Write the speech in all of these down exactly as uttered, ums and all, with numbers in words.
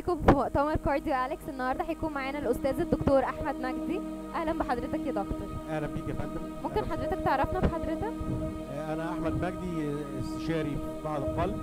بيكم في مؤتمر كارديو أليكس. النهارده هيكون معانا الأستاذ الدكتور أحمد مجدي. أهلا بحضرتك يا دكتور. اهلا بيك يا فندم. ممكن حضرتك تعرفنا بحضرتك؟ انا احمد مجدي، استشاري في معهد القلب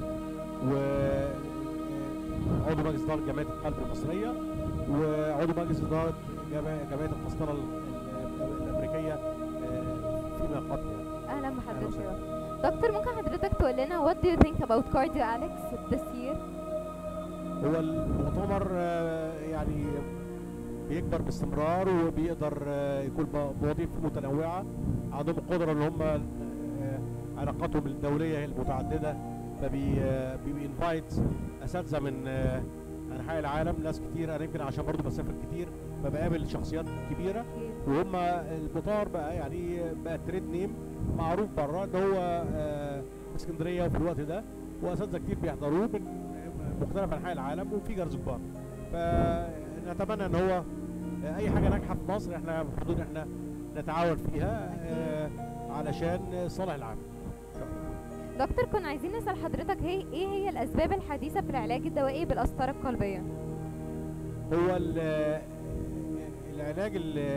وعضو مجلس اداره جمعيه القلب المصريه وعضو مجلس اداره جمعيه القسطره الامريكيه فيما قبل. اهلا بحضرتك يا دكتور. ممكن حضرتك تقول لنا what do you think about cardio Alex this year؟ هو المؤتمر يعني بيكبر باستمرار وبيقدر يكون بوظائف متنوعه، عندهم القدره ان هم علاقاتهم الدوليه المتعدده، فبينفايت اساتذه من انحاء العالم، ناس كتير. انا يمكن عشان برضه بسافر كتير فبقابل شخصيات كبيره، وهم المؤتمر بقى يعني بقى تريد نيم معروف بره ان هو في اسكندريه وفي الوقت ده، واساتذه كتير بيحضروه من مختلف انحاء العالم وفيجرز كبار. فنتمنى ان هو اي حاجه ناجحه في مصر احنا المفروض ان احنا نتعاون فيها علشان صالح العام. دكتور، كنا عايزين نسال حضرتك هي ايه هي الاسباب الحديثه في العلاج الدوائي بالقسطره القلبيه؟ هو العلاج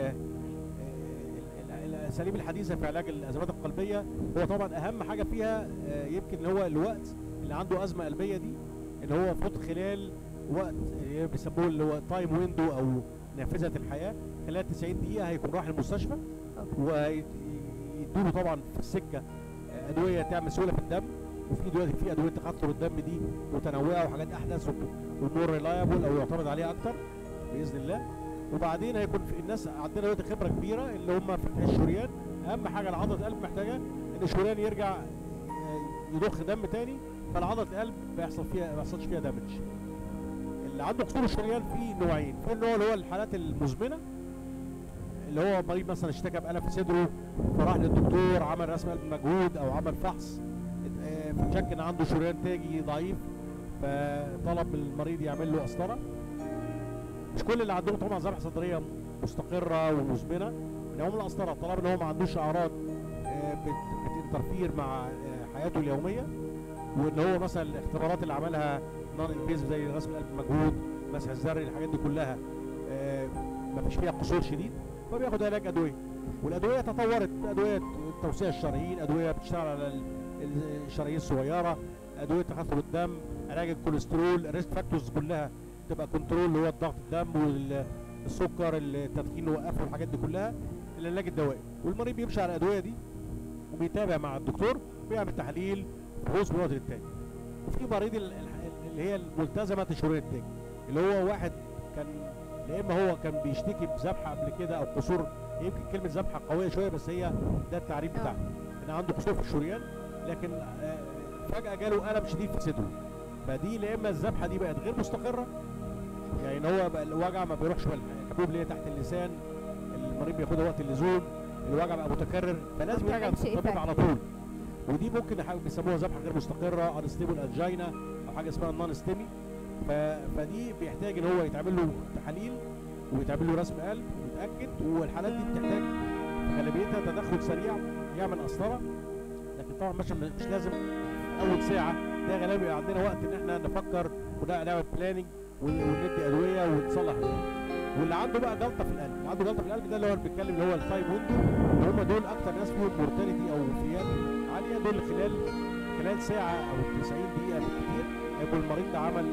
الاساليب الحديثه في علاج الازمات القلبيه، هو طبعا اهم حاجه فيها يمكن هو الوقت اللي عنده ازمه قلبيه دي، ان هو المفروض خلال وقت بيسموه اللي هو تايم ويندو او نافذه الحياه، خلال تسعين دقيقه هيكون راح المستشفى، ويدوله طبعا في السكه ادويه تعمل سهوله في الدم، وفي دلوقتي في ادويه تخثر الدم دي متنوعه وحاجات احدث ومور ريلايبل او يعتمد عليها اكتر باذن الله. وبعدين هيكون في الناس عندنا دلوقتي خبره كبيره اللي هم فتح الشريان. اهم حاجه لعضله القلب محتاجه ان الشريان يرجع يضخ دم تاني، فالعضله القلب ما يحصل فيها ما يحصلش فيها دامج. اللي عنده قصور الشريان في نوعين، في النوع اللي هو الحالات المزمنه اللي هو مريض مثلا اشتكى بألم في صدره فراح للدكتور عمل رسم قلب مجهود او عمل فحص فشك ان عنده شريان تاجي ضعيف، فطلب المريض يعمل له قسطره. مش كل اللي عندهم طبعا ذبحه صدريه مستقره ومزمنه بنعمل له قسطره، طالما ان هو ما عندوش اعراض بتنترفير مع حياته اليوميه، وان هو مثلا الاختبارات اللي عملها نون انفيزيف زي رسم القلب المجهود، مسح الذري، الحاجات دي كلها ما فيش فيها قصور شديد، فبياخد علاج ادويه. والادويه تطورت، ادويه توسيع الشرايين، ادويه بتشتغل على الشرايين الصغيره، ادويه تخثر الدم، علاج الكوليسترول، الريسك فاكتورز كلها تبقى كنترول اللي هو الضغط الدم والسكر، التدخين وقفه، الحاجات دي كلها العلاج الدوائي. والمريض بيمشي على الادويه دي وبيتابع مع الدكتور وبيعمل تحاليل فحوص من وقت للتاني. وفي مريض اللي هي الملتزمه الشريان التاجي، اللي هو واحد كان يا اما هو كان بيشتكي بذبحه قبل كده او قصور، يمكن كلمه ذبحه قويه شويه بس هي ده التعريف بتاعها، ان عنده قصور في الشريان لكن فجاه جاله الم شديد في صدره، فدي يا اما الذبحه دي بقت غير مستقره، يعني ان هو بقى الوجع ما بيروحش بالحبوب اللي هي تحت اللسان، المريض بياخدها وقت اللزوم، الوجع بقى متكرر، فلازم يرجع للطبيب على طول. ودي ممكن بيسموها ذبحه غير مستقره، انستيبل انجينا او حاجه اسمها النون ستيمي. فدي بيحتاج ان هو يتعمل له تحاليل ويتعمل له رسم قلب ويتاكد، والحالات دي بتحتاج غالبيتها تدخل سريع يعمل قسطره، لكن طبعا مش مش لازم اول ساعه، ده غالبا بيبقى عندنا وقت ان احنا نفكر ونعمل بلاننج وندي ادويه ونصلح. واللي عنده بقى جلطه في القلب، اللي عنده جلطه في القلب ده اللي هو بيتكلم اللي هو التايم ويندو، اللي هم دول اكتر ناس فيهم مورتاليتي او وفيات عاليه، دول خلال خلال ساعه او تسعين دقيقه بالكثير هيكون المريض ده عمل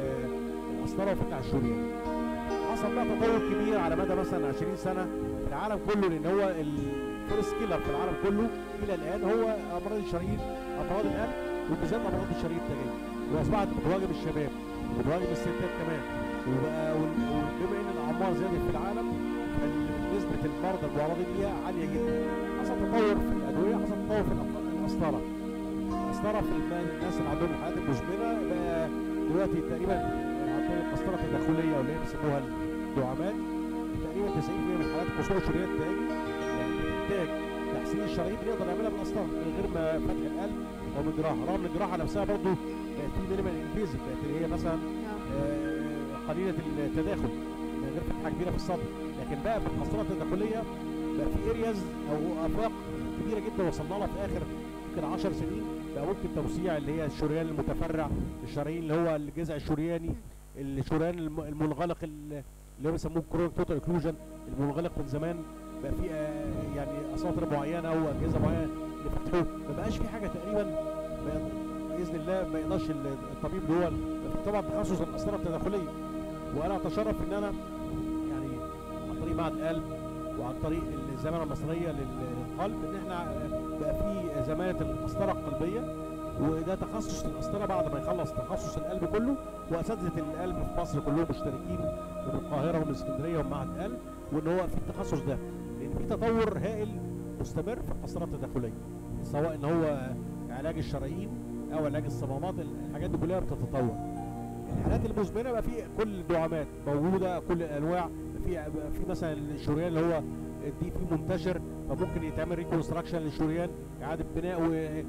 القسطره وفتح الشريان. حصل بقى تطور كبير على مدى مثلا عشرين سنه في العالم كله، لان هو الفيرست كيلر في العالم كله الى الان هو امراض الشرايين، امراض القلب وبالذات امراض الشرايين التاجيه، واصبحت بتواجه الشباب وبتواجه الستات كمان. وبقى وبما ان الاعمار زادت في العالم فنسبه المرضى المعرضين ليها عاليه جدا. حصل تطور في الادويه، حصل تطور في القسطره. القسطره في الناس اللي عندهم الحالات المزمنه بقى دلوقتي تقريبا عن طريق القسطره التداخليه واللي هي بيسموها الدعامات، تقريبا تسعين بالمية من حالات قصور الشريان التاجي يعني بتحتاج تحسين الشرايين بنقدر نعملها بالقسطره من غير ما فتح القلب او من جراحه، رغم ان الجراحه نفسها برضه بقت في مينيمال انفيزيف، بقت اللي هي مثلا آه قليله التداخل من غير فتحه كبيره في الصدر، لكن بقى في القسطره التداخليه بقى في ارياز او افاق كبيره جدا وصلنا لها في اخر يمكن عشر سنين، بقى ممكن توسيع اللي هي الشريان المتفرع، الشرايين اللي هو الجذع الشرياني الشريان الم- المنغلق ال- اللي هو بيسموه كرونيك توتال اوكلوجن، المنغلق من زمان بقى في آه، يعني اساطر معينه او اجهزه معينه اللي فتحوه، ما بقاش في حاجه تقريبا بقى- باذن الله ما يقدرش ال- الطبيب اللي هو ال- طبعا تخصص القسطره التداخليه. وانا اتشرف ان انا يعني عن طريق معهد القلب وعن طريق الزماله المصريه لل- للقلب ان احنا آه، بقى في زماله القسطره القلبيه، وده تخصص القسطره بعد ما يخلص تخصص القلب كله. واساتذه القلب في مصر كلهم مشتركين من القاهره ومن اسكندريه ومعهد القلب، وان هو في التخصص ده لان في تطور هائل مستمر في القسطره التداخليه، سواء ان هو علاج الشرايين او علاج الصمامات، الحاجات دي كلها بتتطور. الحالات المزمنه بقى في كل الدعامات موجوده، كل الانواع، في في مثلا الشريان اللي هو دي في منتشر، فممكن يتعمل ريكونستراكشن للشريان، اعاده بناء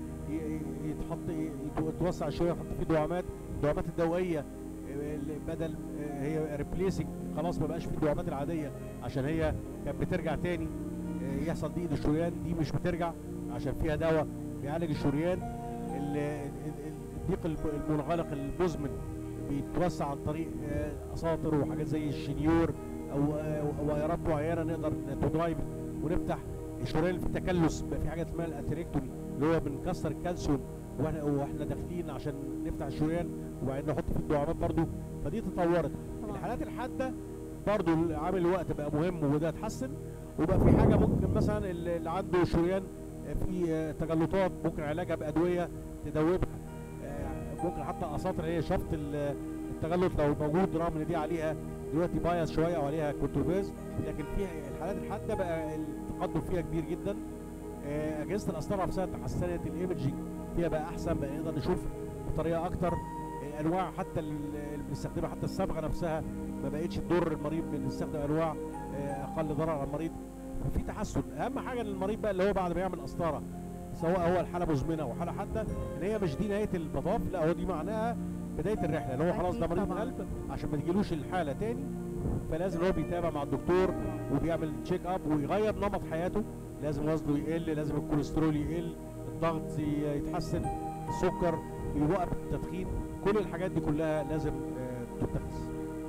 ويتحط يتوسع الشريان، يحط فيه دعامات، الدعامات الدوائيه اللي بدل هي ريبليسنج، خلاص ما بقاش في الدعامات العاديه عشان هي كانت بترجع تاني يحصل ضيق للشريان، دي مش بترجع عشان فيها دواء بيعالج الشريان. ال- ال- الضيق المنغلق المزمن بيتوسع عن طريق آه، اساطر وحاجات زي الشنيور او آه، او وايرات معينه نقدر تدرايف ونفتح الشريان اللي فيه تكلس، بقى في حاجه اسمها الاثيريكتومي اللي هو بنكسر الكالسيوم واحنا واحنا داخلين عشان نفتح الشريان وبعدين نحط فيه الدعامات برضو، فدي تطورت. طبعا. الحالات الحاده برضو عامل الوقت بقى مهم وده اتحسن، وبقى في حاجه ممكن مثلا اللي اللي عنده شريان في آه، تجلطات ممكن علاجها بادويه تدوبها، آه، ممكن حتى اساطر هي شفط ال- التجلط لو موجود، رغم ان دي عليها دلوقتي بايظ شويه او عليها كونتروفيرز، لكن في الحالات الحاده بقى التقدم فيها كبير جدا. آه، اجهزه القسطره نفسها تحسنت، الايمجنج فيها بقى احسن، بقى نقدر نشوف بطريقه اكتر. الانواع حتى اللي بنستخدمها، حتى الصبغه نفسها ما بقتش تضر المريض، بنستخدم انواع آه، اقل ضرر على المريض، ففي تحسن. اهم حاجه للمريض بقى اللي هو بعد ما يعمل قسطره، سواء هو الحاله مزمنه او حاله حاده، ان هي مش دي نهايه المطاف، لا هو دي معناها بدايه الرحله، اللي هو خلاص ده أكيد مريض طبعاً. قلب عشان ما تجيلوش الحاله تاني، فلازم هو بيتابع مع الدكتور وبيعمل تشيك اب ويغير نمط حياته، لازم وزنه يقل، لازم الكوليسترول يقل، الضغط ي- يتحسن، السكر يوقف التدخين، كل الحاجات دي كلها لازم آه، تتخذ.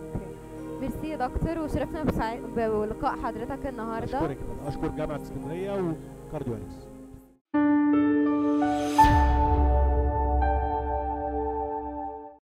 ميرسي يا دكتور، وشرفنا بسع- بلقاء حضرتك النهارده. اشكرك، اشكر جامعه اسكندريه وكارديو أليكس.